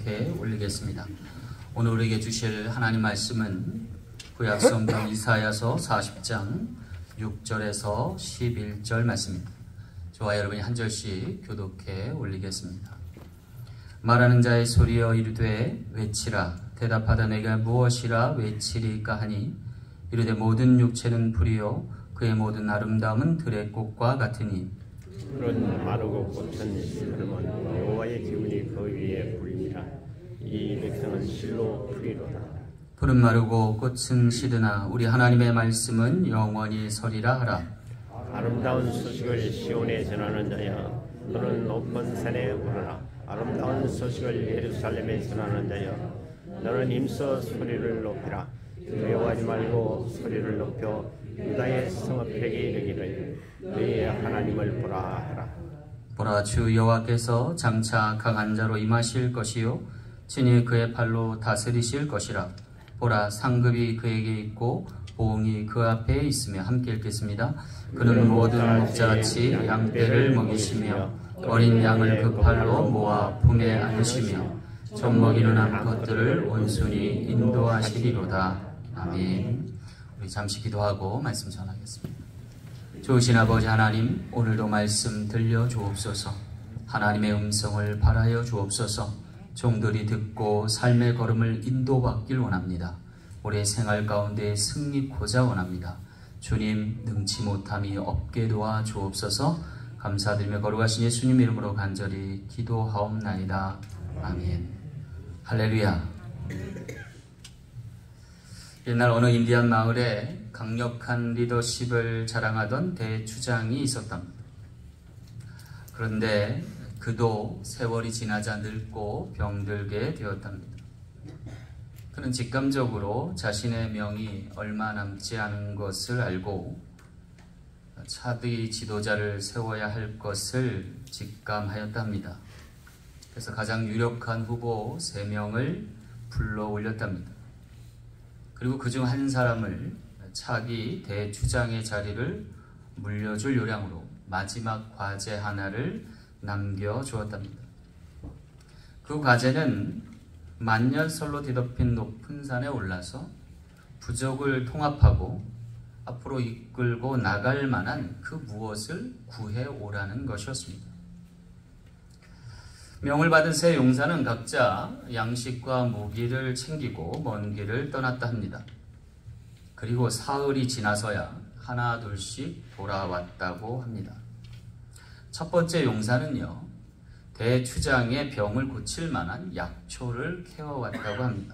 교독해 올리겠습니다. 오늘 우리에게 주실 하나님 말씀은 구약 성경 이사야서 40장 6절에서 11절 말씀입니다. 저와 여러분이 한 절씩 교독해 올리겠습니다. 말하는 자의 소리여 이르되 외치라. 대답하다 내가 무엇이라 외치리까 하니 이르되 모든 육체는 불이요 그의 모든 아름다움은 들의 꽃과 같으니 풀은 마르고 꽃은 시들면 여호와의 기운이 그 위에 불리라. 이 백성은 실로 풀이로다. 풀은 마르고 꽃은 시드나 우리 하나님의 말씀은 영원히 서리라 하라. 아름다운 소식을 시온에 전하는 자여 너는 높은 산에 오르라. 아름다운 소식을 예루살렘에 전하는 자여 너는 힘써 소리를 높이라. 두려워하지 말고 소리를 높여 유다의 성읍에게 이르기를 너희의 하나님을 보라 하라. 보라 주 여호와께서 장차 강한 자로 임하실 것이요 친히 그의 팔로 다스리실 것이라. 보라 상급이 그에게 있고 보응이 그 앞에 있으며 함께 읽겠습니다. 그는 모든 목자같이 양떼를 먹이시며 어린 양을 그 팔로 모아 품에 안으시며 젖먹이는 암컷들을 온순히 인도하시리로다. 아멘. 우리 잠시 기도하고 말씀 전하겠습니다. 좋으신 아버지 하나님, 오늘도 말씀 들려주옵소서. 하나님의 음성을 바라여 주옵소서. 종들이 듣고 삶의 걸음을 인도받길 원합니다. 우리의 생활 가운데 승리코자 원합니다. 주님, 능치 못함이 없게 도와 주옵소서. 감사드리며 거룩하신 예수님 이름으로 간절히 기도하옵나이다. 아멘. 할렐루야. 옛날 어느 인디안 마을에 강력한 리더십을 자랑하던 대추장이 있었답니다. 그런데 그도 세월이 지나자 늙고 병들게 되었답니다. 그는 직감적으로 자신의 명이 얼마 남지 않은 것을 알고 차기 지도자를 세워야 할 것을 직감하였답니다. 그래서 가장 유력한 후보 3명을 불러 올렸답니다. 그리고 그중 한 사람을 차기 대추장의 자리를 물려줄 요량으로 마지막 과제 하나를 남겨주었답니다. 그 과제는 만년설로 뒤덮인 높은 산에 올라서 부족을 통합하고 앞으로 이끌고 나갈 만한 그 무엇을 구해오라는 것이었습니다. 명을 받은 세 용사는 각자 양식과 무기를 챙기고 먼 길을 떠났다 합니다. 그리고 사흘이 지나서야 하나 둘씩 돌아왔다고 합니다. 첫 번째 용사는요, 대추장의 병을 고칠 만한 약초를 캐어왔다고 합니다.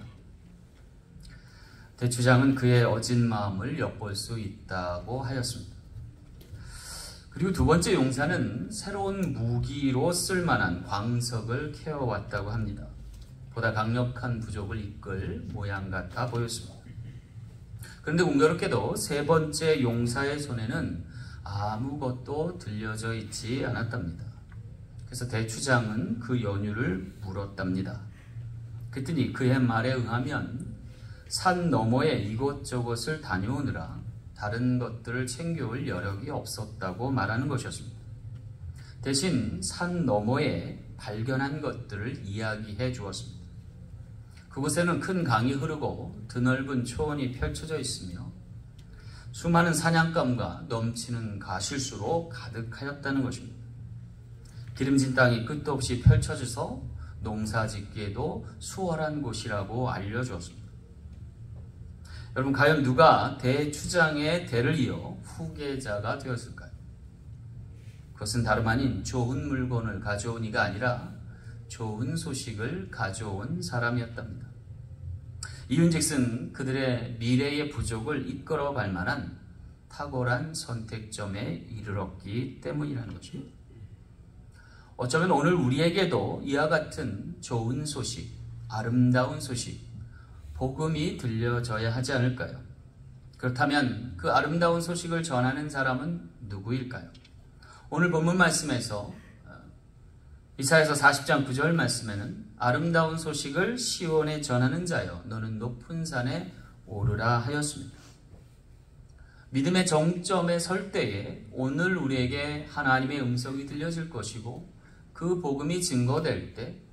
대추장은 그의 어진 마음을 엿볼 수 있다고 하였습니다. 그리고 두 번째 용사는 새로운 무기로 쓸만한 광석을 캐어왔다고 합니다. 보다 강력한 부족을 이끌 모양 같아 보였습니다. 그런데 공교롭게도 세 번째 용사의 손에는 아무것도 들려져 있지 않았답니다. 그래서 대추장은 그 연유를 물었답니다. 그랬더니 그의 말에 응하면 산 너머에 이곳저곳을 다녀오느라 다른 것들을 챙겨올 여력이 없었다고 말하는 것이었습니다. 대신 산 너머에 발견한 것들을 이야기해 주었습니다. 그곳에는 큰 강이 흐르고 드넓은 초원이 펼쳐져 있으며 수많은 사냥감과 넘치는 가실수로 가득하였다는 것입니다. 기름진 땅이 끝도 없이 펼쳐져서 농사 짓기에도 수월한 곳이라고 알려주었습니다. 여러분, 과연 누가 대추장의 대를 이어 후계자가 되었을까요? 그것은 다름 아닌 좋은 물건을 가져온 이가 아니라 좋은 소식을 가져온 사람이었답니다. 이윤즉슨 그들의 미래의 부족을 이끌어갈 만한 탁월한 선택점에 이르렀기 때문이라는 것입니다. 어쩌면 오늘 우리에게도 이와 같은 좋은 소식, 아름다운 소식, 복음이 들려져야 하지 않을까요? 그렇다면 그 아름다운 소식을 전하는 사람은 누구일까요? 오늘 본문 말씀에서 이사야서 40장 9절 말씀에는 아름다운 소식을 시온에 전하는 자여 너는 높은 산에 오르라 하였습니다. 믿음의 정점에 설 때에 오늘 우리에게 하나님의 음성이 들려질 것이고 그 복음이 증거될 때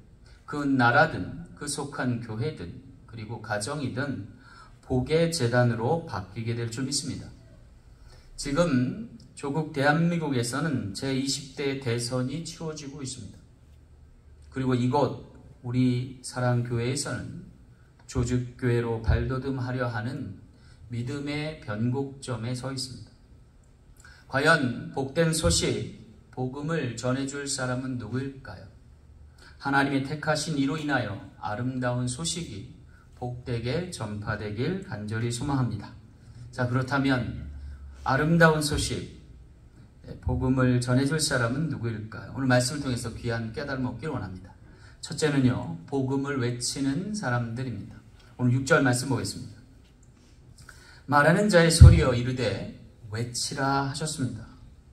그 나라든 그 속한 교회든 그리고 가정이든 복의 재단으로 바뀌게 될 줄 믿습니다. 지금 조국 대한민국에서는 제20대 대선이 치러지고 있습니다. 그리고 이곳 우리 사랑교회에서는 조직교회로 발돋움하려 하는 믿음의 변곡점에 서 있습니다. 과연 복된 소식, 복음을 전해줄 사람은 누구일까요? 하나님이 택하신 이로 인하여 아름다운 소식이 복되게 전파되길 간절히 소망합니다. 자, 그렇다면 아름다운 소식, 복음을 전해줄 사람은 누구일까요? 오늘 말씀을 통해서 귀한 깨달음 얻기를 원합니다. 첫째는요, 복음을 외치는 사람들입니다. 오늘 6절 말씀 보겠습니다. 말하는 자의 소리여 이르되 외치라 하셨습니다.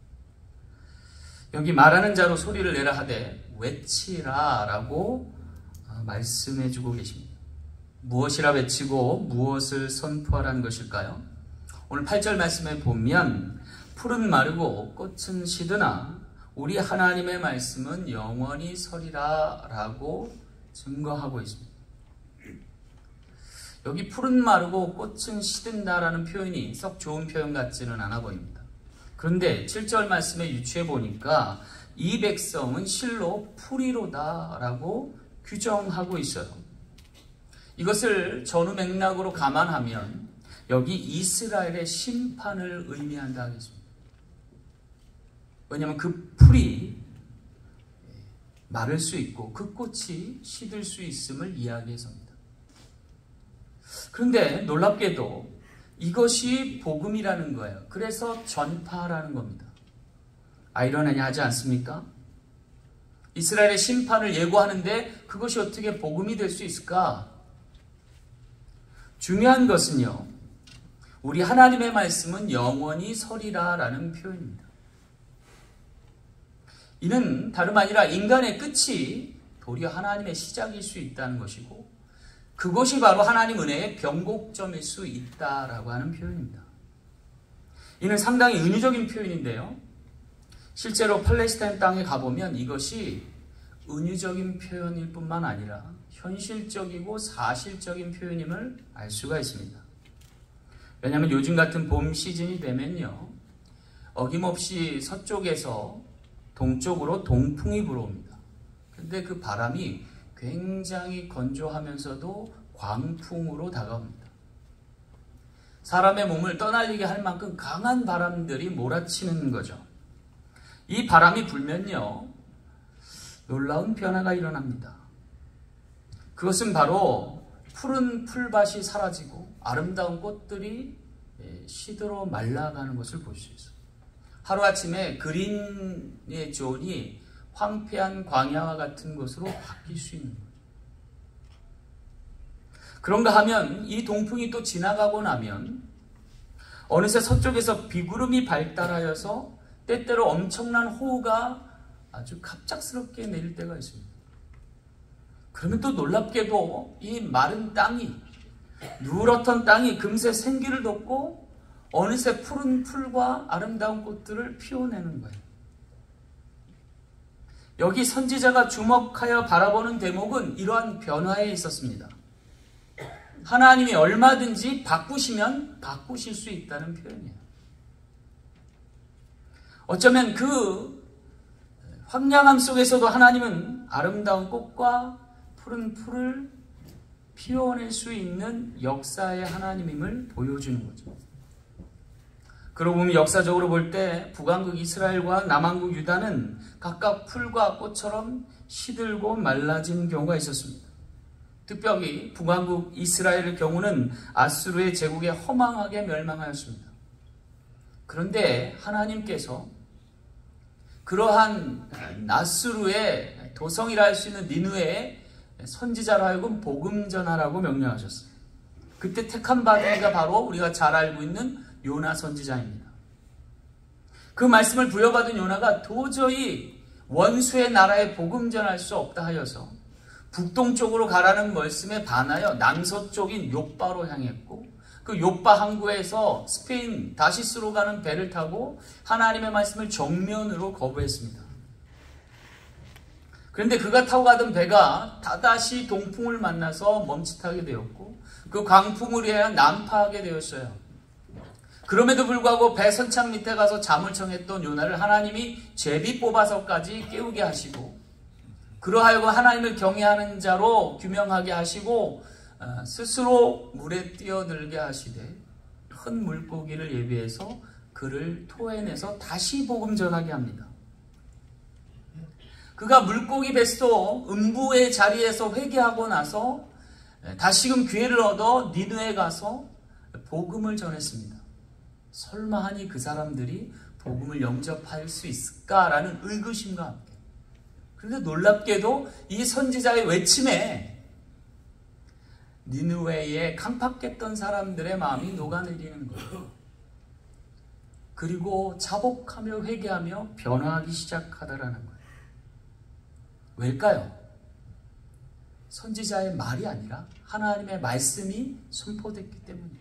여기 말하는 자로 소리를 내라 하되 외치라 라고 말씀해 주고 계십니다. 무엇이라 외치고 무엇을 선포하라는 것일까요? 오늘 8절 말씀에 보면 풀은 마르고 꽃은 시드나 우리 하나님의 말씀은 영원히 서리라 라고 증거하고 있습니다. 여기 풀은 마르고 꽃은 시든다라는 표현이 썩 좋은 표현 같지는 않아 보입니다. 그런데 7절 말씀에 유추해 보니까 이 백성은 실로 풀이로다 라고 규정하고 있어요. 이것을 전후 맥락으로 감안하면 여기 이스라엘의 심판을 의미한다 하겠습니다. 왜냐하면 그 풀이 마를 수 있고 그 꽃이 시들 수 있음을 이야기해서입니다. 그런데 놀랍게도 이것이 복음이라는 거예요. 그래서 전파라는 겁니다. 아이러니하지 않습니까? 이스라엘의 심판을 예고하는데 그것이 어떻게 복음이 될 수 있을까? 중요한 것은요, 우리 하나님의 말씀은 영원히 서리라 라는 표현입니다. 이는 다름 아니라 인간의 끝이 도리어 하나님의 시작일 수 있다는 것이고 그것이 바로 하나님 은혜의 변곡점일 수 있다라고 하는 표현입니다. 이는 상당히 은유적인 표현인데요. 실제로 팔레스타인 땅에 가보면 이것이 은유적인 표현일 뿐만 아니라 현실적이고 사실적인 표현임을 알 수가 있습니다. 왜냐하면 요즘 같은 봄 시즌이 되면요, 어김없이 서쪽에서 동쪽으로 동풍이 불어옵니다. 근데 그 바람이 굉장히 건조하면서도 광풍으로 다가옵니다. 사람의 몸을 떠날리게 할 만큼 강한 바람들이 몰아치는 거죠. 이 바람이 불면요, 놀라운 변화가 일어납니다. 그것은 바로 푸른 풀밭이 사라지고 아름다운 꽃들이 시들어 말라가는 것을 볼 수 있어요. 하루아침에 그린의 존이 황폐한 광야와 같은 것으로 바뀔 수 있는 거예요. 그런가 하면 이 동풍이 또 지나가고 나면 어느새 서쪽에서 비구름이 발달하여서 때때로 엄청난 호우가 아주 갑작스럽게 내릴 때가 있습니다. 그러면 또 놀랍게도 이 마른 땅이, 누렇던 땅이 금세 생기를 돋고 어느새 푸른 풀과 아름다운 꽃들을 피워내는 거예요. 여기 선지자가 주목하여 바라보는 대목은 이러한 변화에 있었습니다. 하나님이 얼마든지 바꾸시면 바꾸실 수 있다는 표현이에요. 어쩌면 그 황량함 속에서도 하나님은 아름다운 꽃과 푸른 풀을 피워낼 수 있는 역사의 하나님임을 보여주는 거죠. 그러고 보면 역사적으로 볼 때 북왕국 이스라엘과 남왕국 유다는 각각 풀과 꽃처럼 시들고 말라진 경우가 있었습니다. 특별히 북왕국 이스라엘의 경우는 아수르의 제국에 허망하게 멸망하였습니다. 그런데 하나님께서 그러한 아수르의 도성이라 할 수 있는 니느웨의 선지자로 하여금 복음 전하라고 명령하셨어요. 그때 택한 받은 이가 바로 우리가 잘 알고 있는 요나 선지자입니다. 그 말씀을 부여받은 요나가 도저히 원수의 나라에 복음 전할 수 없다 하여서 북동쪽으로 가라는 말씀에 반하여 남서쪽인 요빠로 향했고 그 요빠 항구에서 스페인 다시스로 가는 배를 타고 하나님의 말씀을 정면으로 거부했습니다. 그런데 그가 타고 가던 배가 다다시 동풍을 만나서 멈칫하게 되었고 그 광풍으로 인해 난파하게 되었어요. 그럼에도 불구하고 배 선창 밑에 가서 잠을 청했던 요나를 하나님이 제비 뽑아서까지 깨우게 하시고 그러하여금 하나님을 경외하는 자로 규명하게 하시고 스스로 물에 뛰어들게 하시되 큰 물고기를 예비해서 그를 토해내서 다시 복음 전하게 합니다. 그가 물고기 뱃속 음부의 자리에서 회개하고 나서 다시금 기회를 얻어 니느웨에 가서 복음을 전했습니다. 설마 하니 그 사람들이 복음을 영접할 수 있을까라는 의구심과 함께. 그런데 놀랍게도 이 선지자의 외침에 니느웨에 깜빡했던 사람들의 마음이 녹아내리는 거예요. 그리고 자복하며 회개하며 변화하기 시작하더라는 거예요. 왜일까요? 선지자의 말이 아니라 하나님의 말씀이 선포됐기 때문이에요.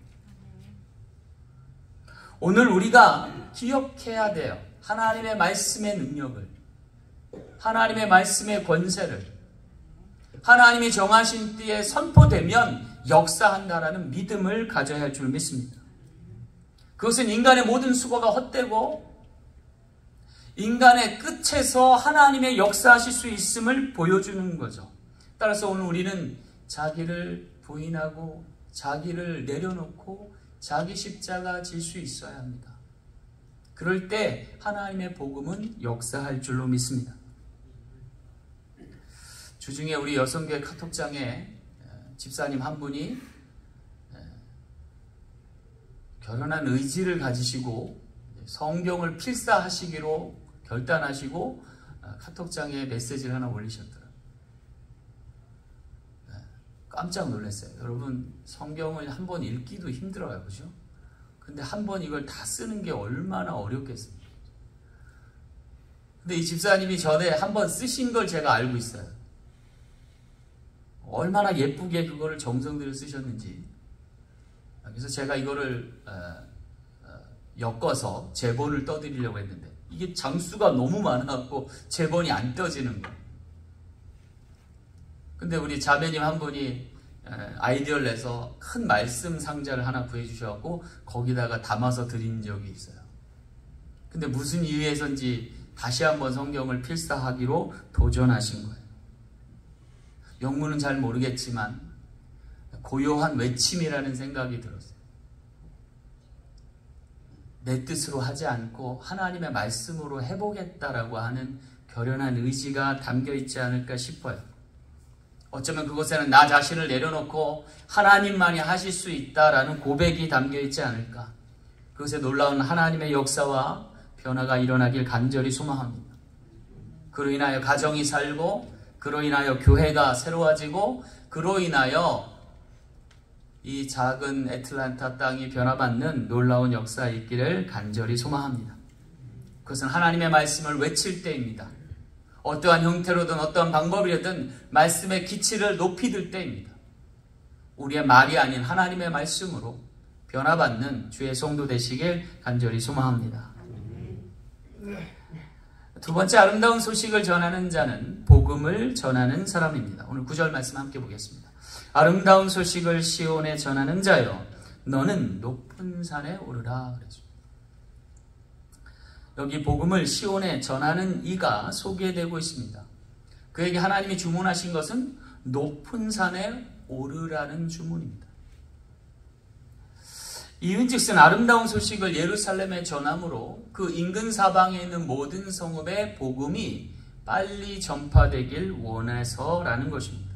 오늘 우리가 기억해야 돼요. 하나님의 말씀의 능력을, 하나님의 말씀의 권세를 하나님이 정하신 때에 선포되면 역사한다라는 믿음을 가져야 할 줄 믿습니다. 그것은 인간의 모든 수고가 헛되고 인간의 끝에서 하나님의 역사하실 수 있음을 보여주는 거죠. 따라서 오늘 우리는 자기를 부인하고 자기를 내려놓고 자기 십자가 질 수 있어야 합니다. 그럴 때 하나님의 복음은 역사할 줄로 믿습니다. 주중에 우리 여성교회 카톡장에 집사님 한 분이 결연한 의지를 가지시고 성경을 필사하시기로 결단하시고 카톡장에 메시지를 하나 올리셨더라고요. 깜짝 놀랐어요. 여러분, 성경을 한 번 읽기도 힘들어요. 그죠? 근데 한 번 이걸 다 쓰는 게 얼마나 어렵겠습니까? 근데 이 집사님이 전에 한 번 쓰신 걸 제가 알고 있어요. 얼마나 예쁘게 그거를 정성 들여 쓰셨는지. 그래서 제가 이거를 엮어서 제본을 떠드리려고 했는데 이게 장수가 너무 많아갖고 제본이 안 떠지는 거예요. 근데 우리 자매님 한 분이 아이디어를 내서 큰 말씀 상자를 하나 구해주셔갖고 거기다가 담아서 드린 적이 있어요. 근데 무슨 이유에선지 다시 한번 성경을 필사하기로 도전하신 거예요. 영문은 잘 모르겠지만 고요한 외침이라는 생각이 들었어요. 내 뜻으로 하지 않고 하나님의 말씀으로 해보겠다라고 하는 결연한 의지가 담겨있지 않을까 싶어요. 어쩌면 그곳에는 나 자신을 내려놓고 하나님만이 하실 수 있다라는 고백이 담겨있지 않을까. 그것에 놀라운 하나님의 역사와 변화가 일어나길 간절히 소망합니다. 그로 인하여 가정이 살고 그로 인하여 교회가 새로워지고 그로 인하여 이 작은 애틀란타 땅이 변화받는 놀라운 역사가 있기를 간절히 소망합니다. 그것은 하나님의 말씀을 외칠 때입니다. 어떠한 형태로든 어떠한 방법이라든 말씀의 기치를 높이 들 때입니다. 우리의 말이 아닌 하나님의 말씀으로 변화받는 주의 성도 되시길 간절히 소망합니다. 두 번째, 아름다운 소식을 전하는 자는 복음을 전하는 사람입니다. 오늘 9절 말씀 함께 보겠습니다. 아름다운 소식을 시온에 전하는 자여, 너는 높은 산에 오르라 그랬습니다. 여기 복음을 시온에 전하는 이가 소개되고 있습니다. 그에게 하나님이 주문하신 것은 높은 산에 오르라는 주문입니다. 이윤즉슨 아름다운 소식을 예루살렘에 전함으로 그 인근 사방에 있는 모든 성읍에 복음이 빨리 전파되길 원해서라는 것입니다.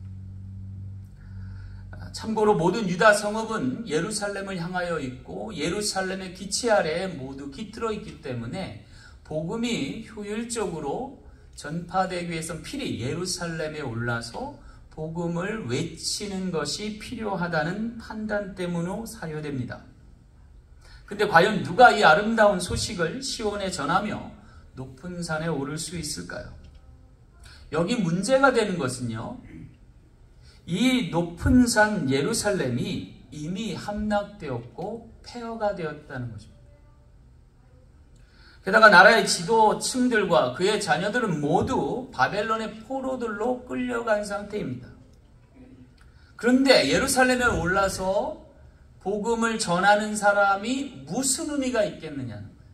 참고로 모든 유다 성읍은 예루살렘을 향하여 있고 예루살렘의 기치 아래에 모두 깃들어 있기 때문에 복음이 효율적으로 전파되기 위해서 필히 예루살렘에 올라서 복음을 외치는 것이 필요하다는 판단 때문으로 사료됩니다. 근데 과연 누가 이 아름다운 소식을 시온에 전하며 높은 산에 오를 수 있을까요? 여기 문제가 되는 것은요, 이 높은 산 예루살렘이 이미 함락되었고 폐허가 되었다는 것입니다. 게다가 나라의 지도층들과 그의 자녀들은 모두 바벨론의 포로들로 끌려간 상태입니다. 그런데 예루살렘에 올라서 복음을 전하는 사람이 무슨 의미가 있겠느냐는 거예요.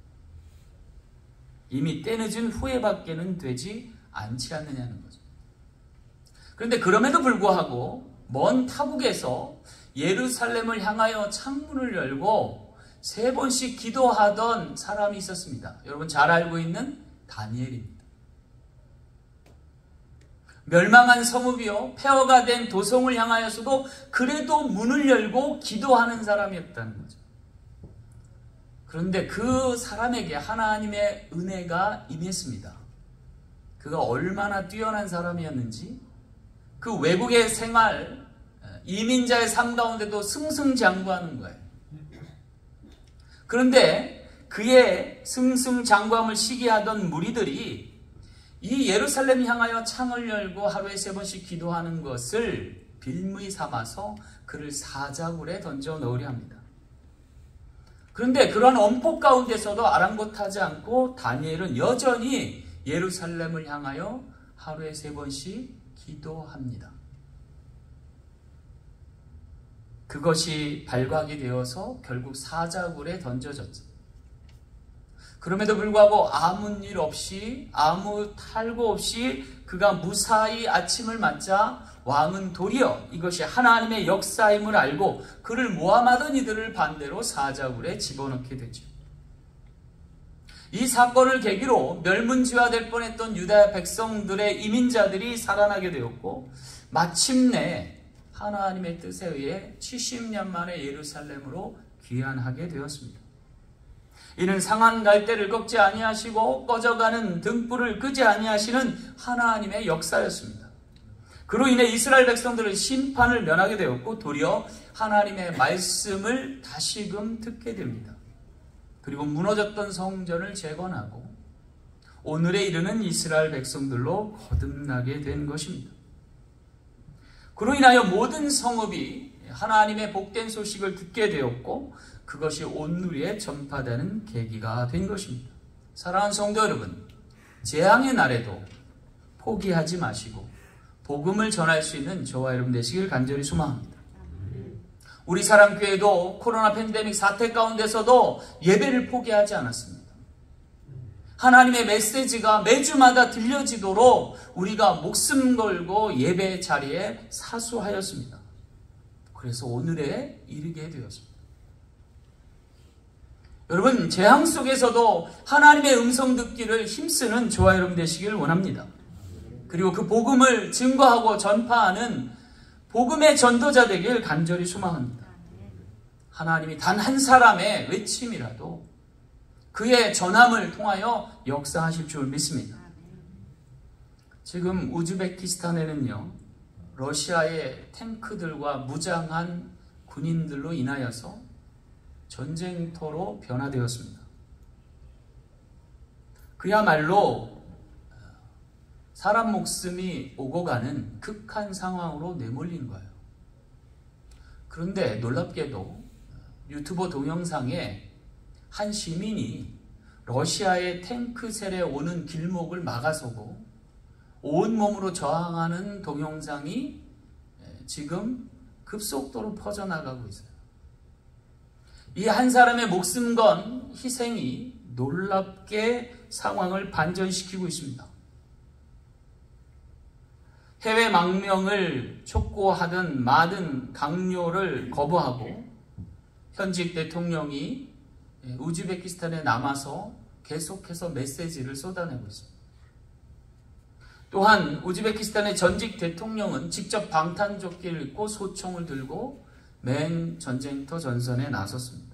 이미 때늦은 후회밖에는 되지 않지 않느냐는 거죠. 그런데 그럼에도 불구하고 먼 타국에서 예루살렘을 향하여 창문을 열고 3번씩 기도하던 사람이 있었습니다. 여러분 잘 알고 있는 다니엘입니다. 멸망한 성읍이요 폐허가 된 도성을 향하여서도 그래도 문을 열고 기도하는 사람이었다는 거죠. 그런데 그 사람에게 하나님의 은혜가 임했습니다. 그가 얼마나 뛰어난 사람이었는지 그 외국의 생활, 이민자의 삶 가운데도 승승장구하는 거예요. 그런데 그의 승승장구함을 시기하던 무리들이 이 예루살렘 향하여 창을 열고 하루에 3번씩 기도하는 것을 빌미 삼아서 그를 사자굴에 던져 넣으려 합니다. 그런데 그러한 엄폭 가운데서도 아랑곳하지 않고 다니엘은 여전히 예루살렘을 향하여 하루에 3번씩 기도합니다. 그것이 발각이 되어서 결국 사자굴에 던져졌죠. 그럼에도 불구하고 아무 일 없이 아무 탈고 없이 그가 무사히 아침을 맞자 왕은 도리어 이것이 하나님의 역사임을 알고 그를 모함하던 이들을 반대로 사자굴에 집어넣게 되죠. 이 사건을 계기로 멸문지화될 뻔했던 유다 백성들의 이민자들이 살아나게 되었고 마침내 하나님의 뜻에 의해 70년 만에 예루살렘으로 귀환하게 되었습니다. 이는 상한 갈대를 꺾지 아니하시고 꺼져가는 등불을 끄지 아니하시는 하나님의 역사였습니다. 그로 인해 이스라엘 백성들은 심판을 면하게 되었고 도리어 하나님의 말씀을 다시금 듣게 됩니다. 그리고 무너졌던 성전을 재건하고 오늘에 이르는 이스라엘 백성들로 거듭나게 된 것입니다. 그로 인하여 모든 성읍이 하나님의 복된 소식을 듣게 되었고 그것이 온 누리에 전파되는 계기가 된 것입니다. 사랑하는 성도 여러분, 재앙의 날에도 포기하지 마시고 복음을 전할 수 있는 저와 여러분 되시길 간절히 소망합니다. 우리 사랑교회도 코로나 팬데믹 사태 가운데서도 예배를 포기하지 않았습니다. 하나님의 메시지가 매주마다 들려지도록 우리가 목숨 걸고 예배 자리에 사수하였습니다. 그래서 오늘에 이르게 되었습니다. 여러분, 재앙 속에서도 하나님의 음성 듣기를 힘쓰는 저와 여러분 되시길 원합니다. 그리고 그 복음을 증거하고 전파하는 복음의 전도자 되길 간절히 소망합니다. 하나님이 단 한 사람의 외침이라도 그의 전함을 통하여 역사하실 줄 믿습니다. 지금 우즈베키스탄에는요, 러시아의 탱크들과 무장한 군인들로 인하여서 전쟁터로 변화되었습니다. 그야말로 사람 목숨이 오고 가는 극한 상황으로 내몰린 거예요. 그런데 놀랍게도 유튜버 동영상에 한 시민이 러시아의 탱크셀에 오는 길목을 막아서고 온몸으로 저항하는 동영상이 지금 급속도로 퍼져나가고 있어요. 이 한 사람의 목숨 건 희생이 놀랍게 상황을 반전시키고 있습니다. 해외 망명을 촉구하던 많은 강요를 거부하고 현직 대통령이 우즈베키스탄에 남아서 계속해서 메시지를 쏟아내고 있습니다. 또한 우즈베키스탄의 전직 대통령은 직접 방탄조끼를 입고 소총을 들고 맨 전쟁터 전선에 나섰습니다.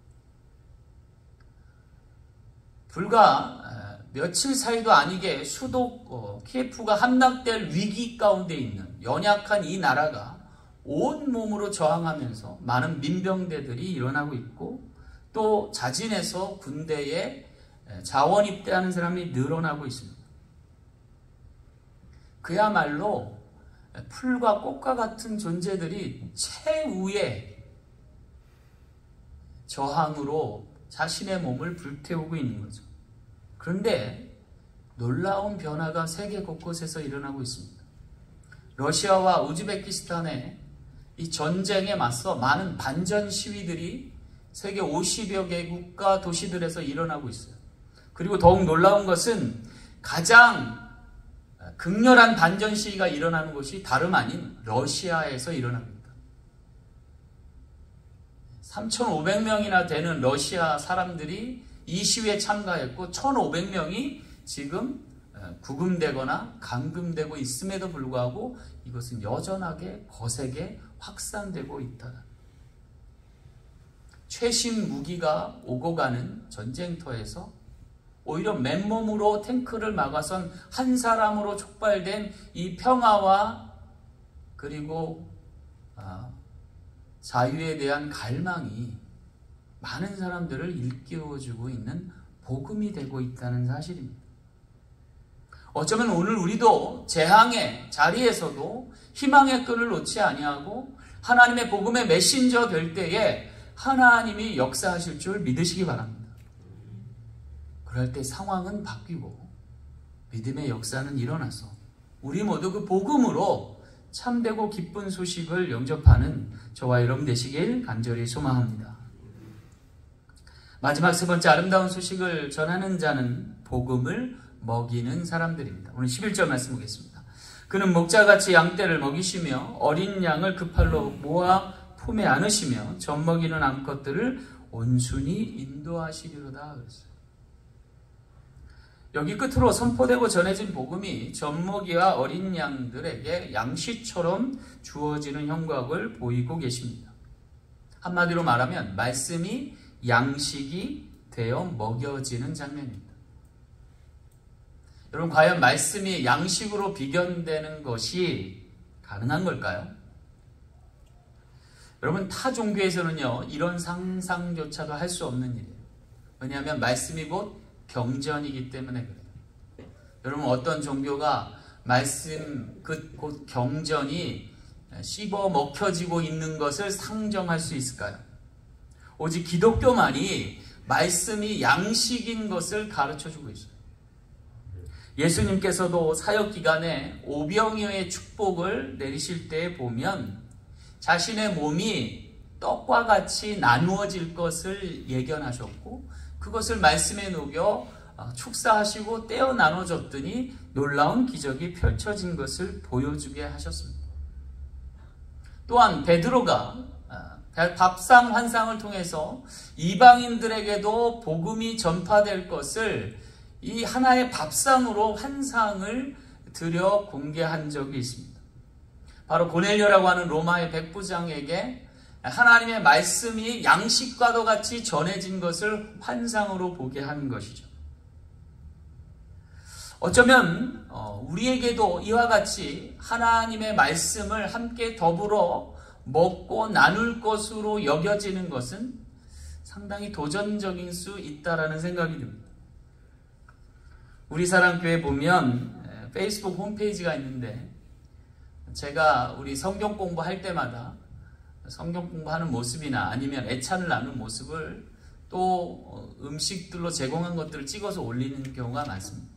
불과 며칠 사이도 아니게 수도 키예프가 함락될 위기 가운데 있는 연약한 이 나라가 온몸으로 저항하면서 많은 민병대들이 일어나고 있고 또 자진해서 군대에 자원 입대하는 사람이 늘어나고 있습니다. 그야말로 풀과 꽃과 같은 존재들이 최후의 저항으로 자신의 몸을 불태우고 있는 거죠. 그런데 놀라운 변화가 세계 곳곳에서 일어나고 있습니다. 러시아와 우즈베키스탄의 이 전쟁에 맞서 많은 반전 시위들이 세계 50여 개국가 도시들에서 일어나고 있어요. 그리고 더욱 놀라운 것은 가장 극렬한 반전 시위가 일어나는 곳이 다름 아닌 러시아에서 일어납니다. 3,500명이나 되는 러시아 사람들이 이 시위에 참가했고 1,500명이 지금 구금되거나 감금되고 있음에도 불구하고 이것은 여전하게 거세게 확산되고 있다. 최신 무기가 오고 가는 전쟁터에서 오히려 맨몸으로 탱크를 막아선 한 사람으로 촉발된 이 평화와 그리고 자유에 대한 갈망이 많은 사람들을 일깨워주고 있는 복음이 되고 있다는 사실입니다. 어쩌면 오늘 우리도 재앙의 자리에서도 희망의 끈을 놓지 아니하고 하나님의 복음의 메신저 될 때에 하나님이 역사하실 줄 믿으시기 바랍니다. 그럴 때 상황은 바뀌고 믿음의 역사는 일어나서 우리 모두 그 복음으로 참되고 기쁜 소식을 영접하는 저와 여러분 되시길 간절히 소망합니다. 마지막 세 번째 아름다운 소식을 전하는 자는 복음을 먹이는 사람들입니다. 오늘 11절 말씀 보겠습니다. 그는 목자같이 양떼를 먹이시며 어린 양을 그 팔로 모아 품에 안으시며 젖먹이는 암컷들을 온순히 인도하시리로다 그랬어요. 여기 끝으로 선포되고 전해진 복음이 젖먹이와 어린 양들에게 양식처럼 주어지는 형국을 보이고 계십니다. 한마디로 말하면 말씀이 양식이 되어 먹여지는 장면입니다. 여러분, 과연 말씀이 양식으로 비견되는 것이 가능한 걸까요? 여러분, 타 종교에서는요, 이런 상상조차도 할 수 없는 일이에요. 왜냐하면 말씀이 곧 경전이기 때문에 그래요. 여러분, 어떤 종교가 말씀, 곧 경전이 씹어 먹혀지고 있는 것을 상정할 수 있을까요? 오직 기독교만이 말씀이 양식인 것을 가르쳐주고 있어요. 예수님께서도 사역기간에 오병이어의 축복을 내리실 때 보면 자신의 몸이 떡과 같이 나누어질 것을 예견하셨고 그것을 말씀에 녹여 축사하시고 떼어 나눠줬더니 놀라운 기적이 펼쳐진 것을 보여주게 하셨습니다. 또한 베드로가 밥상 환상을 통해서 이방인들에게도 복음이 전파될 것을 이 하나의 밥상으로 환상을 들여 공개한 적이 있습니다. 바로 고넬료라고 하는 로마의 백부장에게 하나님의 말씀이 양식과도 같이 전해진 것을 환상으로 보게 한 것이죠. 어쩌면 우리에게도 이와 같이 하나님의 말씀을 함께 더불어 먹고 나눌 것으로 여겨지는 것은 상당히 도전적인 수 있다라는 생각이 듭니다. 우리 사랑교회 보면 페이스북 홈페이지가 있는데 제가 우리 성경 공부할 때마다 성경 공부하는 모습이나 아니면 애찬을 나누는 모습을 또 음식들로 제공한 것들을 찍어서 올리는 경우가 많습니다.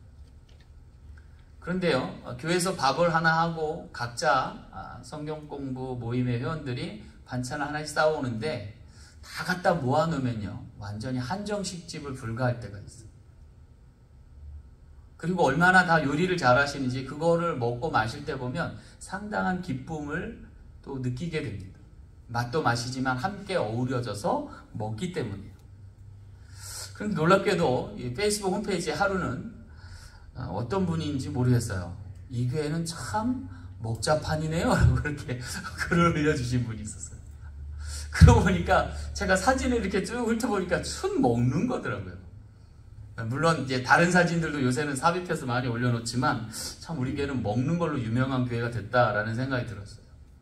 그런데요, 교회에서 밥을 하나 하고 각자 성경 공부 모임의 회원들이 반찬을 하나씩 싸오는데 다 갖다 모아놓으면요, 완전히 한정식집을 불가할 때가 있어요. 그리고 얼마나 다 요리를 잘하시는지 그거를 먹고 마실 때 보면 상당한 기쁨을 또 느끼게 됩니다. 맛도 맛이지만 함께 어우러져서 먹기 때문이에요. 그런데 놀랍게도 이 페이스북 홈페이지에 하루는 어떤 분인지 모르겠어요. 이 교회는 참 먹자판이네요. 라고 그렇게 글을 올려주신 분이 있었어요. 그러고 보니까 제가 사진을 이렇게 쭉 훑어보니까 춘 먹는 거더라고요. 물론 이제 다른 사진들도 요새는 삽입해서 많이 올려놓지만 참 우리 교회는 먹는 걸로 유명한 교회가 됐다라는 생각이 들었어요.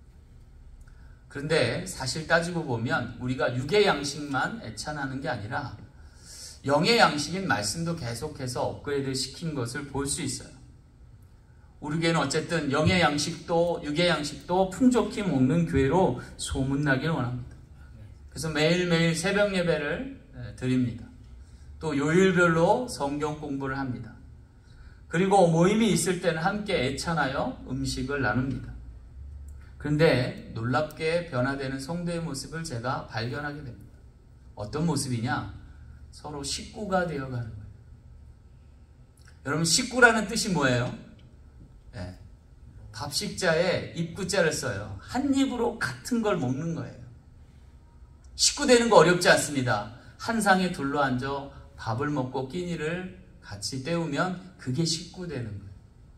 그런데 사실 따지고 보면 우리가 육의 양식만 애찬하는 게 아니라 영의 양식인 말씀도 계속해서 업그레이드 시킨 것을 볼 수 있어요. 우리 교회는 어쨌든 영의 양식도 육의 양식도 풍족히 먹는 교회로 소문나길 원합니다. 그래서 매일매일 새벽 예배를 드립니다. 또 요일별로 성경 공부를 합니다. 그리고 모임이 있을 때는 함께 애찬하여 음식을 나눕니다. 그런데 놀랍게 변화되는 성도의 모습을 제가 발견하게 됩니다. 어떤 모습이냐? 서로 식구가 되어가는 거예요. 여러분, 식구라는 뜻이 뭐예요? 네. 밥식자에 입구자를 써요. 한 입으로 같은 걸 먹는 거예요. 식구 되는 거 어렵지 않습니다. 한 상에 둘러앉아 밥을 먹고 끼니를 같이 때우면 그게 식구 되는 거예요.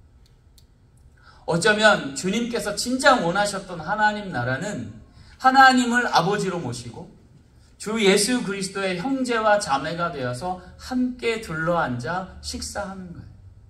어쩌면 주님께서 진짜 원하셨던 하나님 나라는 하나님을 아버지로 모시고 주 예수 그리스도의 형제와 자매가 되어서 함께 둘러앉아 식사하는 거예요.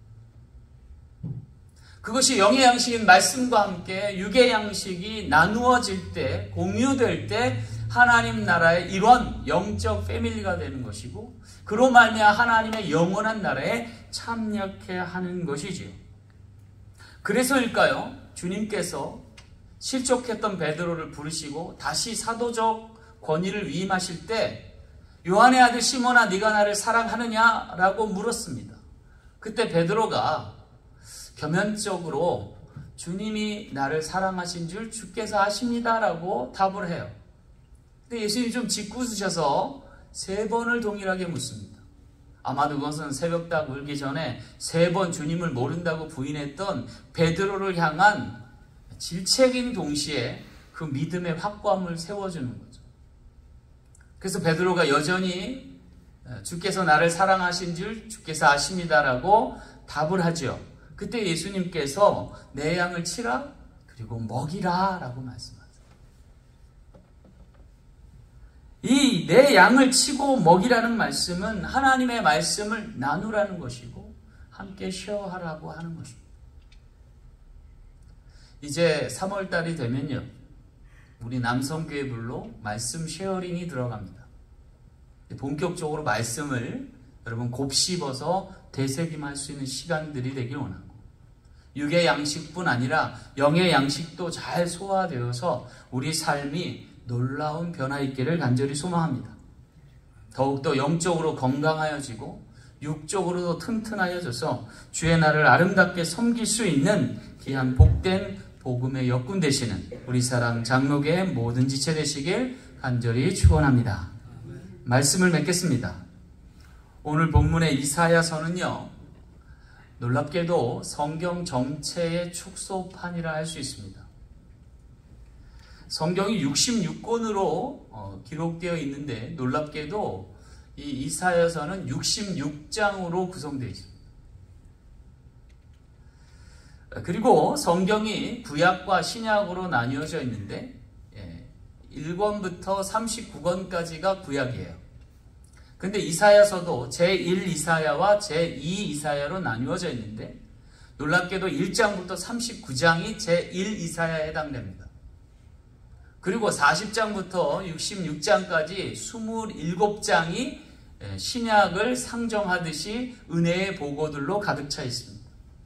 그것이 영의 양식인 말씀과 함께 육의 양식이 나누어질 때, 공유될 때 하나님 나라의 일원, 영적 패밀리가 되는 것이고, 그로 말미암아 하나님의 영원한 나라에 참여케 하는 것이지요. 그래서일까요? 주님께서 실족했던 베드로를 부르시고 다시 사도적 권위를 위임하실 때 요한의 아들 시몬아, 네가 나를 사랑하느냐? 라고 물었습니다. 그때 베드로가 겸연적으로 주님이 나를 사랑하신 줄 주께서 아십니다 라고 답을 해요. 근데 예수님이 좀 짓궂으셔서 3번을 동일하게 묻습니다. 아마도 그것은 새벽닭 울기 전에 3번 주님을 모른다고 부인했던 베드로를 향한 질책인 동시에 그 믿음의 확고함을 세워주는 거죠. 그래서 베드로가 여전히 주께서 나를 사랑하신 줄 주께서 아십니다라고 답을 하죠. 그때 예수님께서 내 양을 치라 그리고 먹이라 라고 말씀하세요. 이 내 양을 치고 먹이라는 말씀은 하나님의 말씀을 나누라는 것이고 함께 쉐어하라고 하는 것입니다. 이제 3월달이 되면요, 우리 남성교회별로 말씀 쉐어링이 들어갑니다. 본격적으로 말씀을 여러분 곱씹어서 되새김할 수 있는 시간들이 되길 원하고, 육의 양식뿐 아니라 영의 양식도 잘 소화되어서 우리 삶이 놀라운 변화 있기를 간절히 소망합니다. 더욱더 영적으로 건강하여지고 육적으로도 튼튼하여져서 주의 나라를 아름답게 섬길 수 있는 귀한 복된 복음의 역군 되시는 우리 사랑 장로교의 모든 지체 되시길 간절히 축원합니다. 말씀을 맺겠습니다. 오늘 본문의 이사야서는요, 놀랍게도 성경 전체의 축소판이라 할 수 있습니다. 성경이 66권으로 기록되어 있는데 놀랍게도 이 이사야서는 66장으로 구성되어 있습니다. 그리고 성경이 구약과 신약으로 나뉘어져 있는데 1권부터 39권까지가 구약이에요. 근데 이사야서도 제1 이사야와 제2 이사야로 나뉘어져 있는데 놀랍게도 1장부터 39장이 제1 이사야에 해당됩니다. 그리고 40장부터 66장까지 27장이 신약을 상정하듯이 은혜의 보고들로 가득 차 있습니다.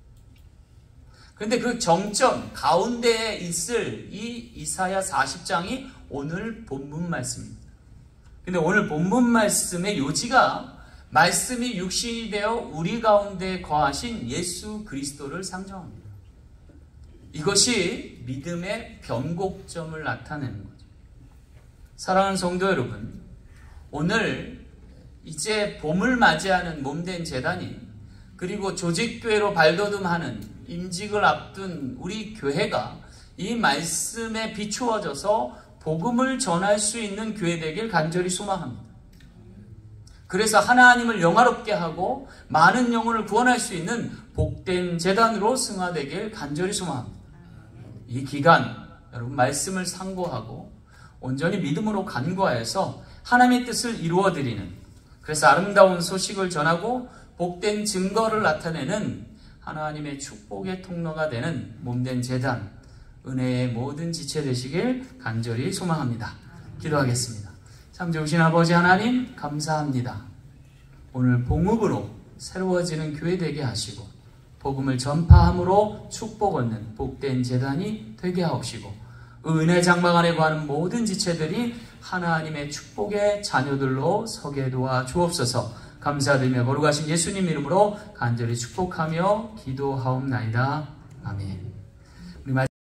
그런데 그 정점 가운데에 있을 이 이사야 40장이 오늘 본문 말씀입니다. 근데 오늘 본문 말씀의 요지가 말씀이 육신이 되어 우리 가운데 거하신 예수 그리스도를 상정합니다. 이것이 믿음의 변곡점을 나타내는 거죠. 사랑하는 성도 여러분, 오늘 이제 봄을 맞이하는 몸된 제단이, 그리고 조직교회로 발돋움하는 임직을 앞둔 우리 교회가 이 말씀에 비추어져서 복음을 전할 수 있는 교회 되길 간절히 소망합니다. 그래서 하나님을 영화롭게 하고 많은 영혼을 구원할 수 있는 복된 제단으로 승화되길 간절히 소망합니다. 이 기간 여러분 말씀을 상고하고 온전히 믿음으로 간구하여서 하나님의 뜻을 이루어드리는, 그래서 아름다운 소식을 전하고 복된 증거를 나타내는 하나님의 축복의 통로가 되는 몸된 제단, 은혜의 모든 지체 되시길 간절히 소망합니다. 기도하겠습니다. 참 좋으신 아버지 하나님 감사합니다. 오늘 봉급으로 새로워지는 교회 되게 하시고 복음을 전파함으로 축복 얻는 복된 제단이 되게 하옵시고, 은혜 장막 안에 거하는 모든 지체들이 하나님의 축복의 자녀들로 서게 도와 주옵소서. 감사드리며 거룩하신 예수님 이름으로 간절히 축복하며 기도하옵나이다. 아멘.